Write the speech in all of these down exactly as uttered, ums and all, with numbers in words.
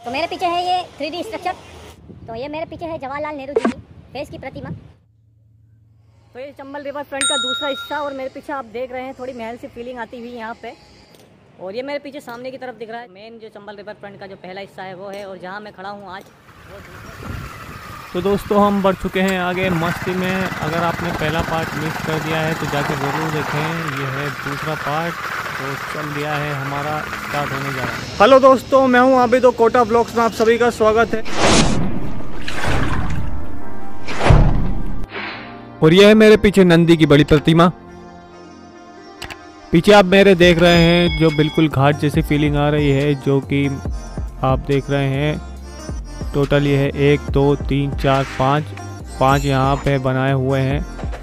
तो मेरे पीछे है ये थ्री डी स्ट्रक्चर। तो ये मेरे पीछे है जवाहरलाल नेहरू जी की फेस की प्रतिमा। तो ये चंबल रिवर फ्रंट का दूसरा हिस्सा और मेरे पीछे आप देख रहे हैं थोड़ी महल सी फीलिंग आती हुई यहाँ पे। और ये मेरे पीछे सामने की तरफ दिख रहा है मेन जो चंबल रिवर फ्रंट का जो पहला हिस्सा है वो है, और जहाँ मैं खड़ा हूँ आज वो दूसरा। तो दोस्तों हम बढ़ चुके हैं आगे मस्ती में। अगर आपने पहला पार्ट मिस कर दिया है तो जाके ज़रूर देखें, ये है दूसरा पार्ट तो चल दिया है हमारा, स्टार्ट होने जा रहा है। हेलो दोस्तों, मैं हूं आबिद और कोटा ब्लॉग्स में आप सभी का स्वागत है। और यह है मेरे पीछे नंदी की बड़ी प्रतिमा। पीछे आप मेरे देख रहे हैं जो बिल्कुल घाट जैसी फीलिंग आ रही है, जो कि आप देख रहे हैं टोटल ये है एक दो तीन चार पाँच पाँच यहाँ पे बनाए हुए हैं।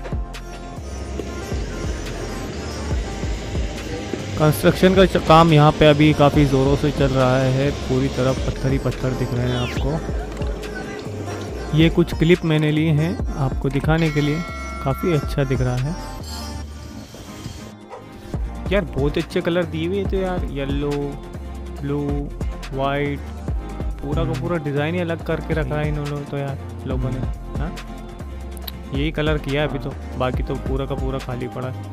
कंस्ट्रक्शन का काम यहाँ पे अभी काफ़ी ज़ोरों से चल रहा है, पूरी तरफ पत्थर ही पत्थर दिख रहे हैं आपको। ये कुछ क्लिप मैंने लिए हैं आपको दिखाने के लिए, काफ़ी अच्छा दिख रहा है यार, बहुत अच्छे कलर दिए हुए थे यार, येलो ब्लू वाइट, पूरा का पूरा डिज़ाइन ही अलग करके रखा है इन लोगों तो यार लोगों ने। हाँ यही कलर किया है अभी तो, बाकी तो पूरा का पूरा खाली पड़ा है।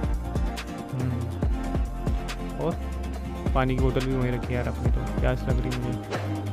और पानी की बोतल भी वहीं रखी यार अपनी, तो प्यास लग रही मुझे।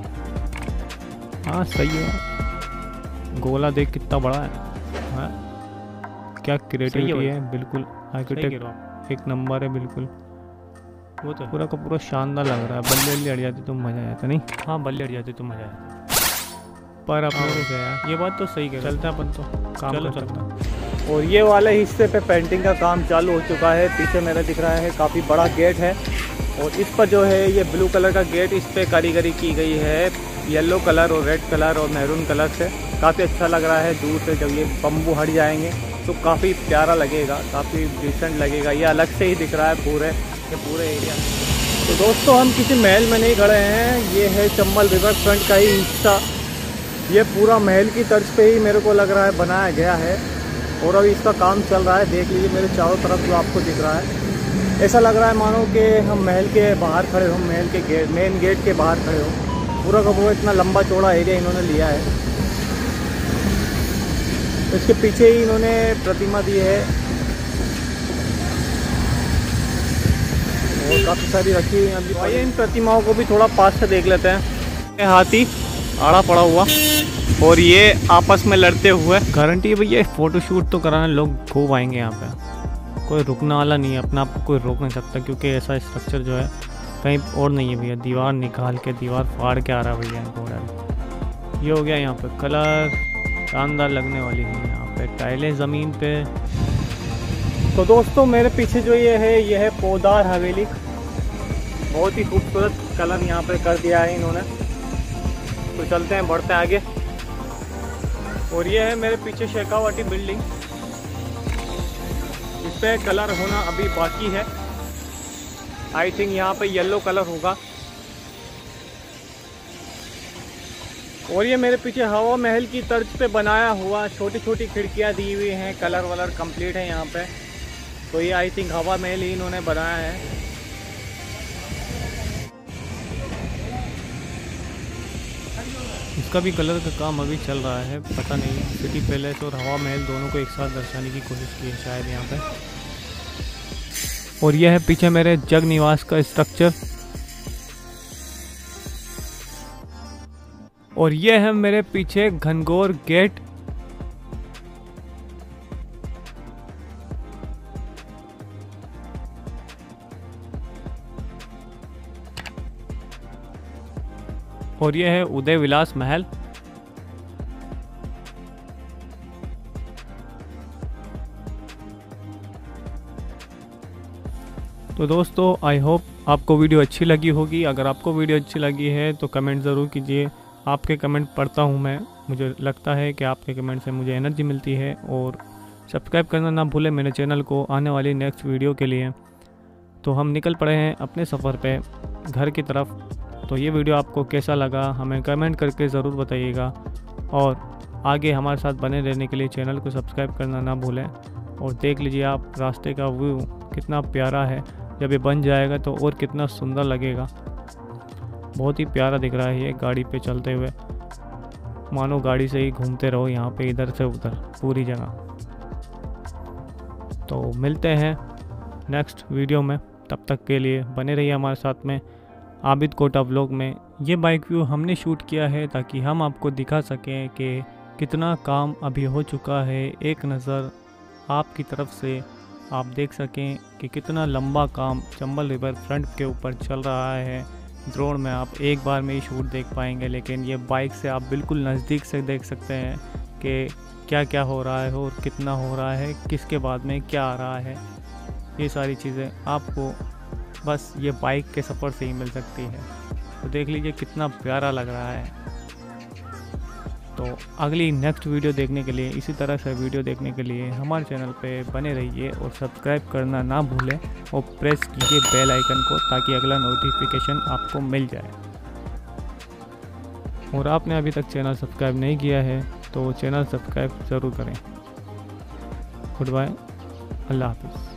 हाँ सही है, गोला देख कितना बड़ा है। हाँ क्या क्रिएटिविटी है, बिल्कुल आर्किटेक्ट एक नंबर है बिल्कुल। वो तो पूरा का पूरा शानदार लग रहा है। बल्ले बल्ले अड़ जाते तो मज़ा आ जाता नहीं? हाँ बल्ले अड़ जाते तो मज़ा आ जाता, पर अपने को क्या है, ये बात तो सही है। चलता है अपन तो काम चलो चलता। और ये वाले हिस्से पे पेंटिंग का काम चालू हो चुका है। पीछे मेरा दिख रहा है काफ़ी बड़ा गेट है, और इस पर जो है ये ब्लू कलर का गेट, इस पर कारीगरी की गई है येलो कलर और रेड कलर और मैरून कलर से। काफ़ी अच्छा लग रहा है। दूर से जब ये बम्बू हट जाएंगे तो काफ़ी प्यारा लगेगा, काफ़ी डिसेंट लगेगा। ये अलग से ही दिख रहा है पूरे ये पूरे एरिया। तो दोस्तों हम किसी महल में नहीं खड़े हैं, ये है चंबल रिवर फ्रंट का ही हिस्सा। ये पूरा महल की तर्ज पे ही मेरे को लग रहा है बनाया गया है, और अभी इसका काम चल रहा है। देख लीजिए मेरे चारों तरफ जो आपको दिख रहा है, ऐसा लग रहा है मानो कि हम महल के बाहर खड़े हों, महल के गेट मेन गेट के बाहर खड़े हों। पूरा का पूरा इतना लंबा चौड़ा एरिया इन्होंने लिया है। इसके पीछे ही इन्होंने प्रतिमा दी है, और काफ़ी सारी रखी हुई हैं। आइए इन प्रतिमाओं को भी थोड़ा पास से देख लेते हैं। हाथी आड़ा पड़ा हुआ, और ये आपस में लड़ते हुए। गारंटी है भैया फ़ोटोशूट तो कराने लोग खूब आएंगे यहाँ पे, कोई रुकने वाला नहीं है, अपना आपको कोई रोक नहीं सकता, क्योंकि ऐसा स्ट्रक्चर जो है कहीं और नहीं है भैया। दीवार निकाल के दीवार फाड़ के आ रहा है भैया घोड़ा। ये हो गया यहाँ पे कलर, शानदार लगने वाली है यहाँ पे टाइलें ज़मीन पे। तो दोस्तों मेरे पीछे जो ये है ये है पोदार हवेली। बहुत ही खूबसूरत कलर यहाँ पे कर दिया है इन्होंने। तो चलते हैं, बढ़ते हैं आगे। और ये है मेरे पीछे शेखावाटी बिल्डिंग, इस पे कलर होना अभी बाकी है। आई थिंक यहाँ पे येलो कलर होगा। और ये मेरे पीछे हवा महल की तर्ज पे बनाया हुआ छोटी छोटी खिड़कियाँ दी हुई हैं, कलर वलर कंप्लीट है यहाँ पे। तो ये आई थिंक हवा महल ही इन्होंने बनाया है। इसका भी कलर का काम अभी चल रहा है, पता नहीं सिटी पैलेस और हवा महल दोनों को एक साथ दर्शाने की कोशिश की है शायद यहाँ पे। और यह है पीछे मेरे जग निवास का स्ट्रक्चर, और यह है मेरे पीछे घनघोर गेट। और यह है उदय विलास महल। तो दोस्तों आई होप आपको वीडियो अच्छी लगी होगी। अगर आपको वीडियो अच्छी लगी है तो कमेंट ज़रूर कीजिए। आपके कमेंट पढ़ता हूँ मैं, मुझे लगता है कि आपके कमेंट से मुझे एनर्जी मिलती है। और सब्सक्राइब करना ना भूलें मेरे चैनल को आने वाली नेक्स्ट वीडियो के लिए। तो हम निकल पड़े हैं अपने सफ़र पे घर की तरफ। तो ये वीडियो आपको कैसा लगा हमें कमेंट करके ज़रूर बताइएगा, और आगे हमारे साथ बने रहने के लिए चैनल को सब्सक्राइब करना ना भूलें। और देख लीजिए आप रास्ते का व्यू कितना प्यारा है, जब ये बन जाएगा तो और कितना सुंदर लगेगा। बहुत ही प्यारा दिख रहा है ये गाड़ी पे चलते हुए, मानो गाड़ी से ही घूमते रहो यहाँ पे इधर से उधर पूरी जगह। तो मिलते हैं नेक्स्ट वीडियो में, तब तक के लिए बने रहिए हमारे साथ में आबिद कोटा व्लॉग में। ये बाइक व्यू हमने शूट किया है ताकि हम आपको दिखा सकें कि कितना काम अभी हो चुका है। एक नज़र आपकी तरफ से आप देख सकें कि कितना लंबा काम चंबल रिवर फ्रंट के ऊपर चल रहा है। ड्रोन में आप एक बार में ही शूट देख पाएंगे, लेकिन ये बाइक से आप बिल्कुल नज़दीक से देख सकते हैं कि क्या क्या हो रहा है और कितना हो रहा है, किसके बाद में क्या आ रहा है। ये सारी चीज़ें आपको बस ये बाइक के सफ़र से ही मिल सकती है। तो देख लीजिए कितना प्यारा लग रहा है। तो अगली नेक्स्ट वीडियो देखने के लिए, इसी तरह से वीडियो देखने के लिए हमारे चैनल पे बने रहिए और सब्सक्राइब करना ना भूलें और प्रेस कीजिए बेल आइकन को ताकि अगला नोटिफिकेशन आपको मिल जाए। और आपने अभी तक चैनल सब्सक्राइब नहीं किया है तो चैनल सब्सक्राइब ज़रूर करें। गुड बाय, अल्लाह हाफिज़।